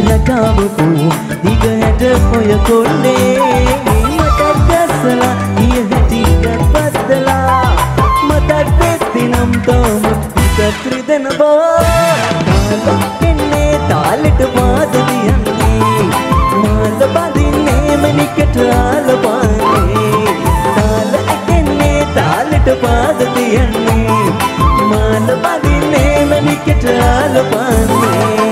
රටාවකු දිග හැට ඔය කොල්ලේ මටත් ගැස්සලා ඊය හැටිගත් බද්දලා මතක් වෙද්දි නම් තෝම හිතත් රිදෙනවා තාල එන්නේ තාලෙට පාද දියන්නේ මාල බඳින්නේ මනිකට ආලපානේ තාල එන්නේ තාලෙට පාද දියන්නේ මාල බඳින්නේ මනිකට ආලපානේ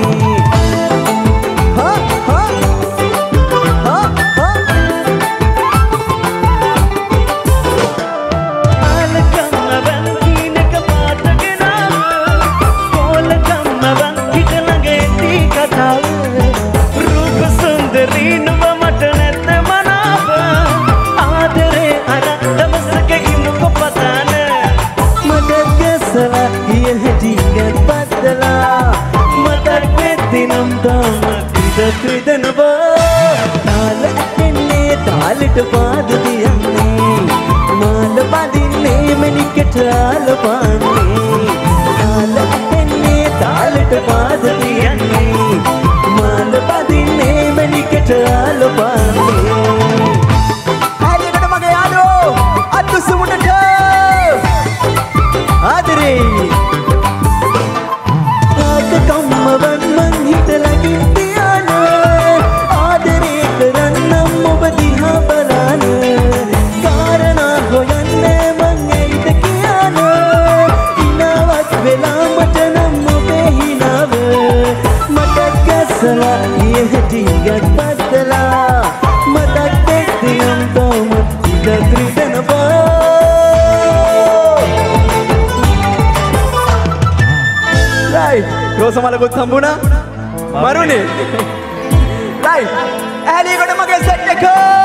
තාල ඇන්නේ තාලෙට පාද දියන්නේ මාල බඳින්නේ මනිකට ආලපානේ තාල ඇන්නේ තාලෙට පාද දියන්නේ මාල බඳින්නේ මනිකට ආලපානේ හරියට මගේ යාළුවෝ අත්සුමුණට ආදරේ ආක කම්මවන් මං හිතලා ටිකක් බද්දලා මතක් දෙද්දි නම් තෝම හිතත් රිදෙනවා රයිට් රෝසමලකුත් හම්බුණා මරුනේ රයිට් ඇලියකට මගේ සෙට් එක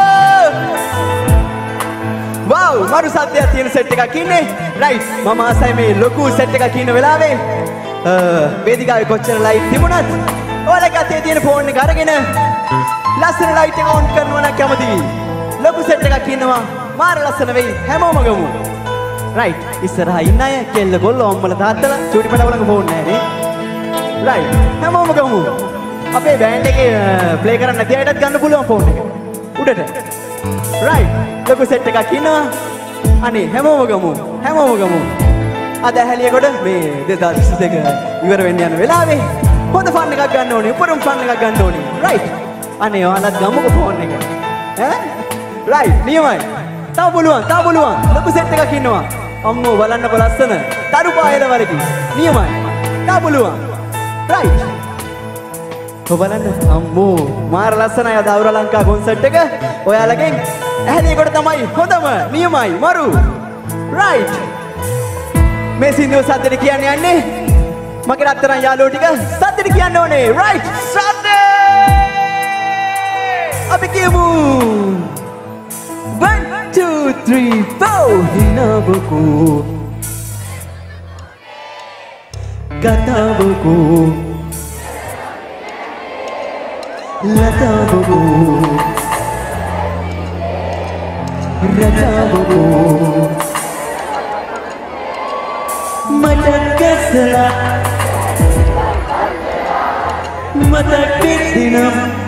වව් මරු සද්දයක් තියෙන සෙට් එකක් ඉන්නේ රයිට් මම ආසයි මේ ලොකු සෙට් එකක් ඉන්න වෙලාවේ වේදිකාවේ කොච්චර ලයිට් තිබුණත් ඔයාලගේ අතේ තියෙන ෆෝන් එක අරගෙන ලස්සන ලයිට් එක ඔන් කරනවා නම් කැමතියි. ලොකු සෙට් එකක් ඉන්නවා. මාර ලස්සන වෙයි. හැමෝම ගමු. රයිට්. ඉස්සරහා ඉන්න අය කෙල්ල ගොල්ලෝ අම්මලා තාත්තලා චූටි පඩවලක ෆෝන් නැහැ නේ. රයිට්. හැමෝම ගමු. අපේ බෑන්ඩ් එකේ ප්ලේ කරන්න නැති අයටත් ගන්න පුළුවන් ෆෝන් එක. උඩට. රයිට්. ලොකු සෙට් එකක් ඉන්නවා. අනේ හැමෝම ගමු. හැමෝම ගමු. අද ඇහැලියකොට මේ 2022 ඉවර වෙන්න යන වෙලාවේ හොඳ ෆන් එකක් ගන්න ඕනේ. උපරිම ෆන් එකක් ගන්න ඕනේ. රයිට්. අනේ ඔයාලත් ගමුකෝ ෆෝන් එක. ඈ? රයිට්. නියමයි. තව පුළුවන්. ලොකු සෙට් එකක් ඉන්නවා. අම්මෝ බලන්නකො ලස්සන. තරු පායල වරකි. නියමයි. තව පුළුවන්. රයිට්. ඔබ බලන්න. අම්මෝ මාර ලස්සනයි අද අවුර ලංකා කොන්සර්ට් එක. ඔයාලගෙන් ඇහැලියකොට තමයි හොඳම. නියමයි. මරු. රයිට්. මේ සින්දුව සද්දෙට කියන්නේ යන්නේ මගේ රත්තරන් යාළුවෝ ටික සද්දෙට කියන්න ඕනේ රයිට් සද්ද අපි කියමු 1 2 3 4 හිනවකෝ කතාවකෝ ලතාවකෝ රටාවකෝ මතක් ගැස්සලා මතක් වෙද්දි නම්